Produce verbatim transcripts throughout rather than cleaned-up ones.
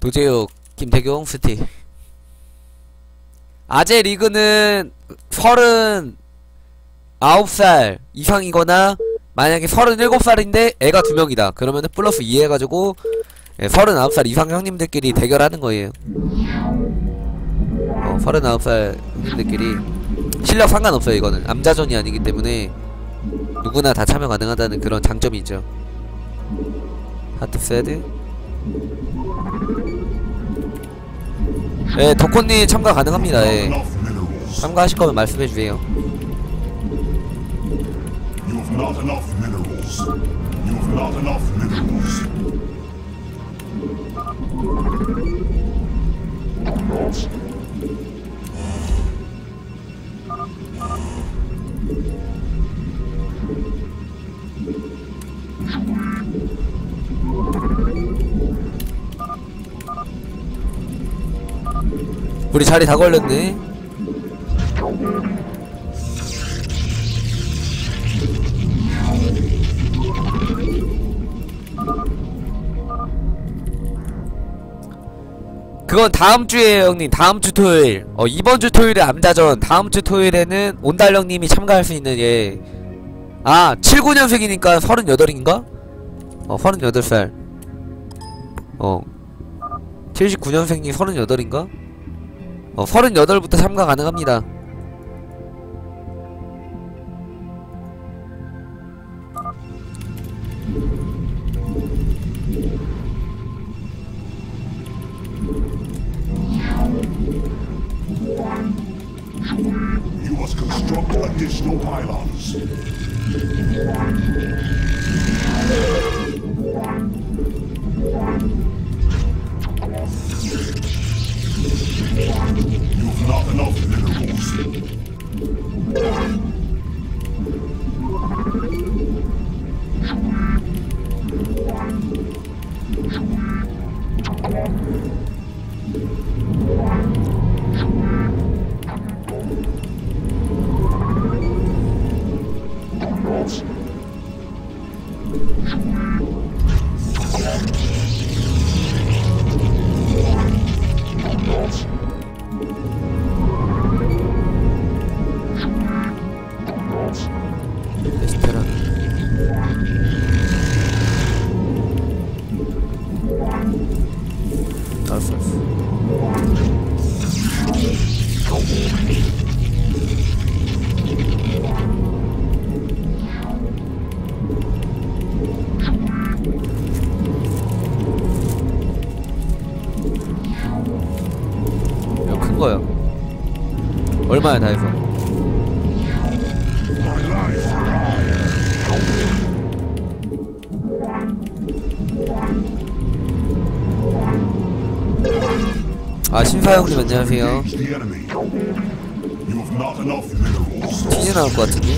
도재욱, 김태경, 스티. 아재 리그는 서른 아홉 살 이상이거나 만약에 서른일곱 살인데 애가 두 명이다. 그러면은 플러스 이 해가지고 예, 서른아홉 살 이상 형님들끼리 대결하는 거예요. 어, 서른아홉 살 형님들끼리 실력 상관없어요. 이거는 암자전이 아니기 때문에 누구나 다 참여 가능하다는 그런 장점이 있죠. 하트 세드. 예, 덕호님 참가 가능합니다. 예. 참가하실 거면 말씀해주세요. 우리 자리 다 걸렸네. 그건 다음주에요 형님. 다음주 토요일. 어 이번주 토요일에 암자전, 다음주 토요일에는 온달령님이 참가할 수 있는. 예. 아 칠십구 년생이니까 서른여덟인가? 어 서른여덟 살. 어 칠십구 년생이 서른여덟인가? 어 서른여덟부터 참가 가능합니다. You must construct additional pylons. You've not enough minerals. 에스테라. 알았어 알았어. 이거 큰 거야. 얼마야 다 해서? 아 신사형님 안녕하세요. 티니 나올 것 같은데?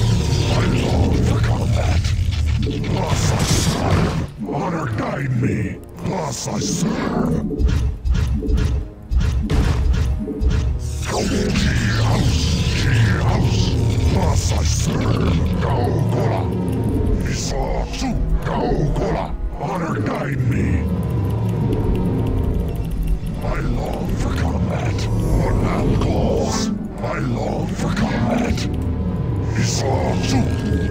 I long for combat. What man calls. I long for combat. Isatsu.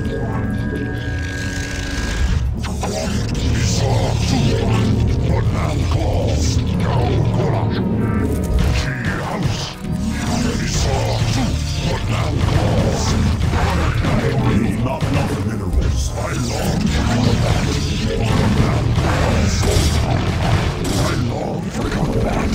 Isatsu. What man calls. Gaukora. She house. Isatsu. What man calls. You've not enough minerals. I long for combat. What man calls. I long for combat.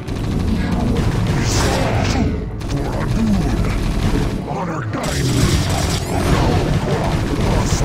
Isatsu for a dude. Honor guide me.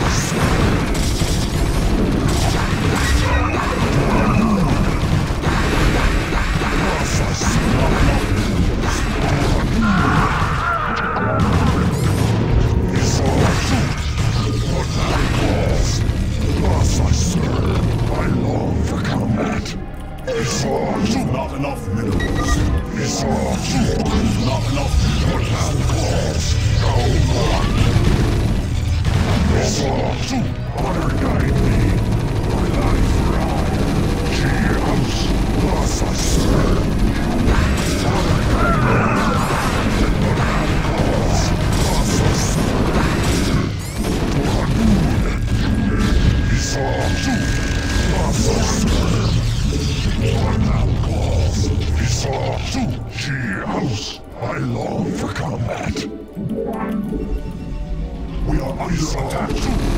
Saw to she house. I long for combat. We are under attack.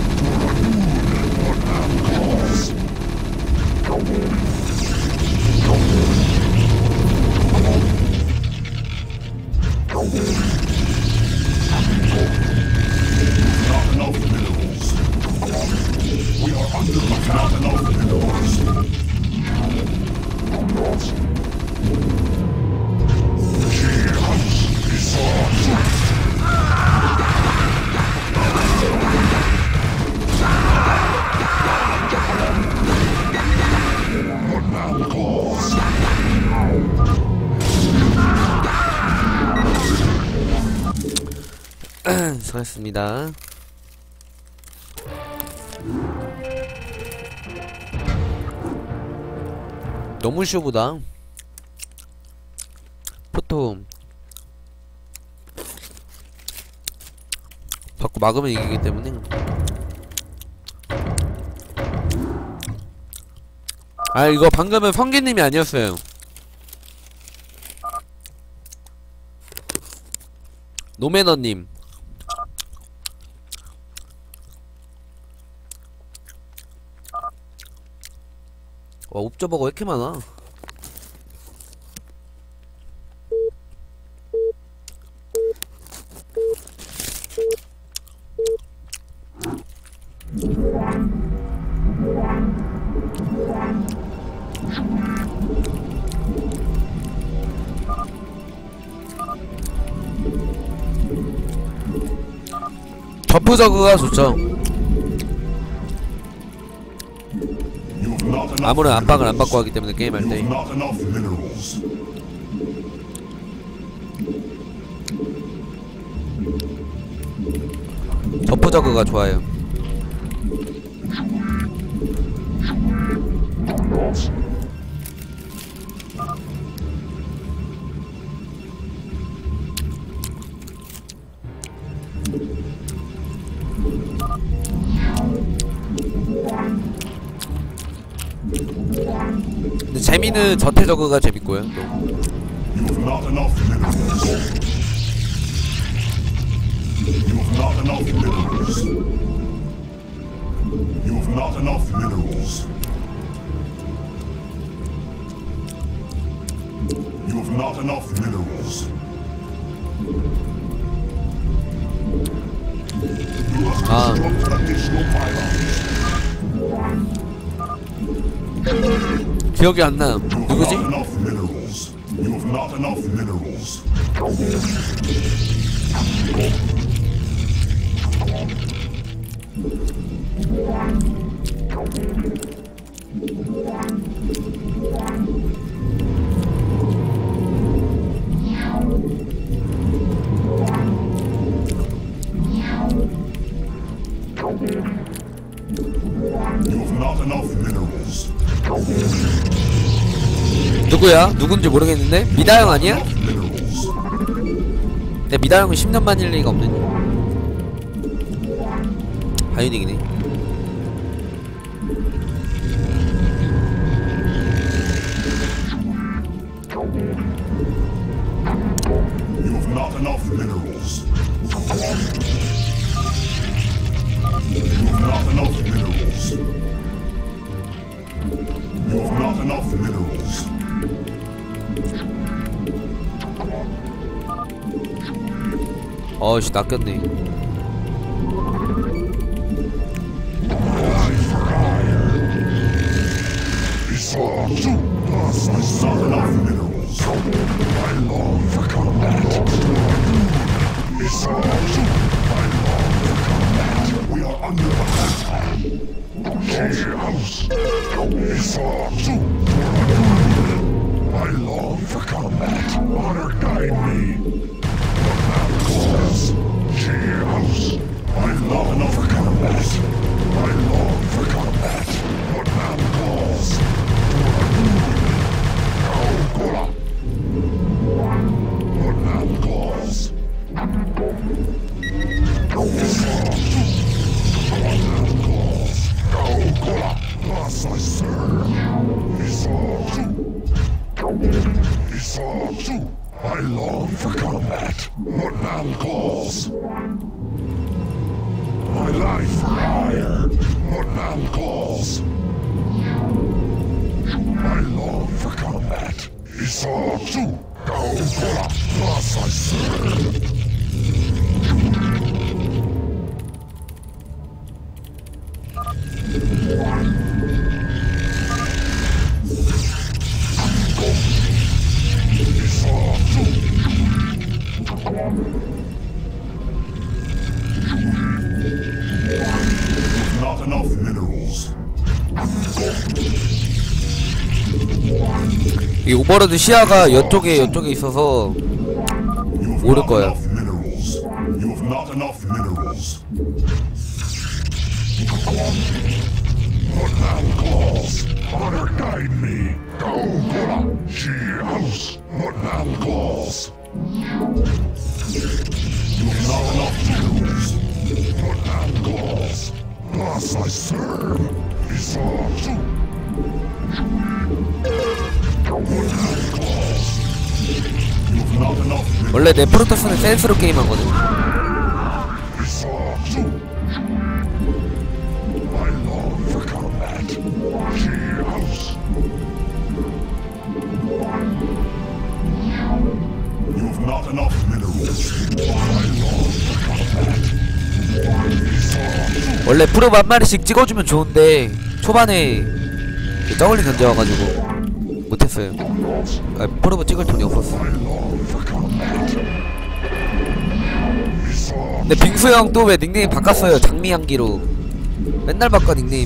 What now calls? Not enough minerals. We are under attack. Not enough minerals. She house is saw. 수고하셨습니다. 너무 쉬우보다 포토 받고 막으면 이기기 때문에. 아 이거 방금은 성기님이 아니었어요. 노매너님. 와 옵저버가 왜 이렇게 많아. 저프 저그가 좋죠. 아무런 압박을 안 받고 하기 때문에 게임할 때. 저프 저그가 좋아요. 근데 재미는 저태 저그가 재밌고요. 아. 기억이 안 나. 누구지? 누구야? 누군지 모르겠는데? 미다형 아니야? 근데 미다형은 십 년 만일 리가 없는 바이오닉이네. 어이씨 낚였네. saw too. I long for combat. What now calls? My life fire. What now calls? I long for combat. He saw too. Go for plus I serve. Not enough minerals. 이 오버로드 시야가 이쪽에 이쪽에 있어서 모를 거야. Minerals. You have not enough minerals. What now calls? Honor guide me. Go Gula. She house. What now calls? You have not enough minerals. What now calls? Thus I serve. He saw too. What now calls? You have not enough minerals. 원래 내 프로토스는 센스로 게임하거든. He saw too. I long for combat. She house. You have not enough minerals. I long for combat. He saw too. 원래 프로 한 마리씩 찍어주면 좋은데 초반에 저글링 던져와가지고 못했어요. 아, 프로브 찍을 돈이 없었어. I long for combat. He saw 근데 빙수 형 또 왜 닉네임 바꿨어요? 장미향기로 맨날 바꿔 닉네임.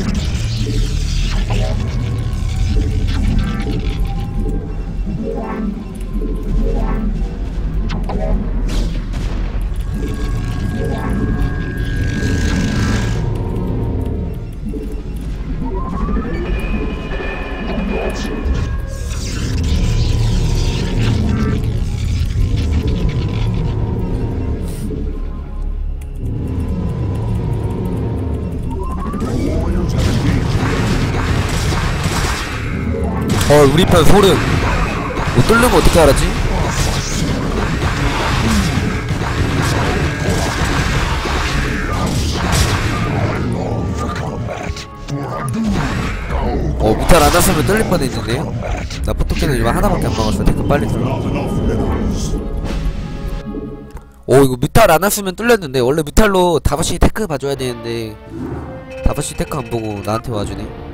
어 우리 편 소름. 못 뚫는 거 어떻게 알았지? 어 미탈 안 왔으면 뚫릴 뻔했는데요. 나 포토캔을 이거 하나밖에 안 먹었어. 테크 빨리 뚫어. 오 이거 뮤탈 안 왔으면 뚫렸는데 원래 뮤탈로 다섯 시 테크 봐줘야 되는데 다섯 시 테크 안 보고 나한테 와주네.